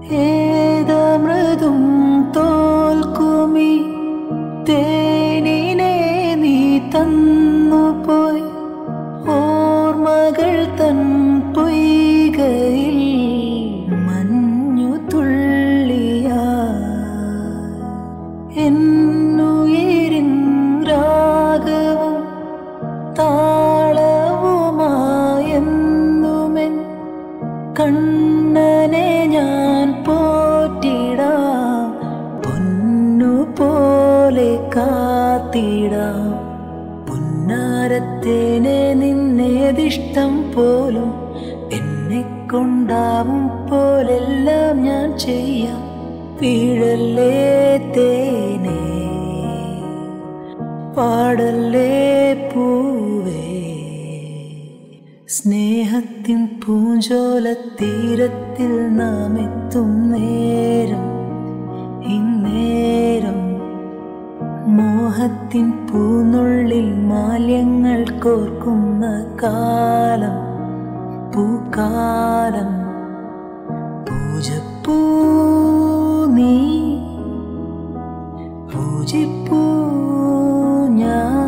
ഏതമൃതും തോൽക്കുമി തേനിനെ നീ തന്നുപോയി ഓർമ്മകൾ തൻ പൊയ്കയിൽ മഞ്ഞു തുള്ളിയാ എന്നുയിരിൻ രാഗവും താളവുമായെന്നുമെൻ കണ്ണനെ ഞാൻ പോറ്റിടാം പൊന്നുപോലെ കാത്തിടാം പുന്നാരത്തേനെ നിന്നേതിഷ്ടം പോലും എന്നെ കൊണ്ടാവും പോലെല്ലാം ഞാൻ ചെയ്യാം വീഴല്ലേ തേനേ പാടല്ലേ പൂവേ സ്നേഹത്തിൻ പൂഞ്ചോലത്തീരത്തിൽ നാം എത്തും നേരം ഇന്നേരം മോഹത്തിൻ പൂനുള്ളിൽ മാല്യങ്ങൾ കോർക്കുന്ന കാലം പൂക്കാലം പൂജപ്പൂ നീ പൂജിപ്പൂ ഞാൻ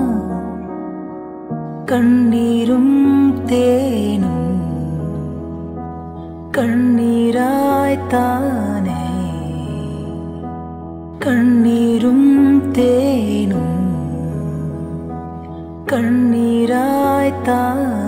കണ്ണീരും തേനും കണ്ണീരായി താനേ കണ്ണീരും തേനും കണ്ണീരായി താനേ